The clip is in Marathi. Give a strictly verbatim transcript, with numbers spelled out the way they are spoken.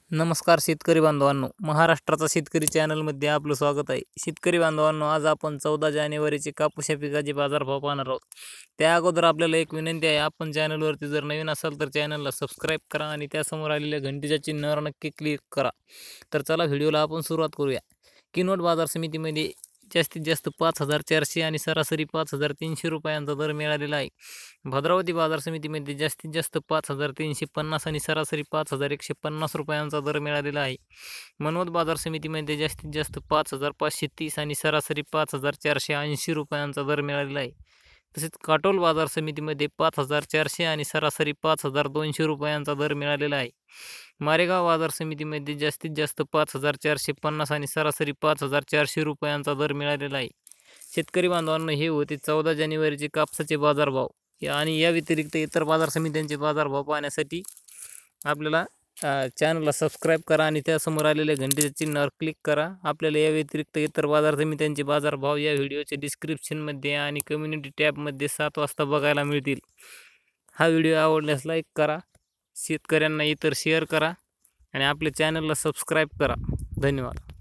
नमस्कार शेतकरी बांधवांनो, महाराष्ट्राचा शेतकरी चॅनलमध्ये आपलं स्वागत आहे. शेतकरी बांधवांनो, आज आपण चौदा जानेवारीचे कापूस या पिकाचे बाजारभाव पाहणार आहोत. त्या अगोदर आपल्याला एक विनंती आहे, आपण चॅनलवरती जर नवीन असाल तर चॅनलला सबस्क्राईब करा आणि त्यासमोर आलेल्या घंटीच्या चिन्हावर नक्की क्लिक करा. तर चला व्हिडिओला आपण सुरुवात करूया. किनवट बाजार समितीमध्ये जास्तीत जास्त पाच हजार चारशे आणि सरासरी पाच हजार तीनशे रुपयांचा दर मिळालेला आहे. भद्रावती बाजार समितीमध्ये जास्तीत जास्त पाच हजार तीनशे पन्नास आणि सरासरी पाच हजार एकशे पन्नास रुपयांचा दर मिळालेला आहे. मनवत बाजार समितीमध्ये जास्तीत जास्त पाच हजार पाचशे तीस आणि सरासरी पाच हजार चारशे ऐंशी रुपयांचा दर मिळालेला आहे. तसेच काटोल बाजार समितीमध्ये पाच हजार चारशे आणि सरासरी पाच हजार दोनशे रुपयांचा दर मिळालेला आहे. मारेगाव बाजार समितीमध्ये जास्तीत जास्त पाच हजार चारशे पन्नास आणि सरासरी पाच हजार चारशे रुपयांचा दर मिळालेला आहे. शेतकरी बांधवांनो, हे होते चौदा जानेवारीचे कापसाचे बाजारभाव. आणि या व्यतिरिक्त इतर बाजार समित्यांचे बाजारभाव पाहण्यासाठी आपल्याला चॅनलला सबस्क्राईब करा आणि त्यासमोर आलेल्या घंटेच्या चिन्हावर क्लिक करा. आपल्याला या व्यतिरिक्त इतर बाजार समित्यांचे बाजारभाव या व्हिडिओच्या डिस्क्रिप्शनमध्ये आणि कम्युनिटी टॅबमध्ये सात वाजता बघायला मिळतील. हा व्हिडिओ आवडल्यास लाईक करा, शेतकऱ्यांना इतर शेअर करा आणि आपल्या चॅनलला सबस्क्राईब करा. धन्यवाद.